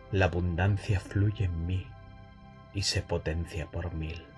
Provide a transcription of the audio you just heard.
La abundancia fluye en mí y se potencia por mil.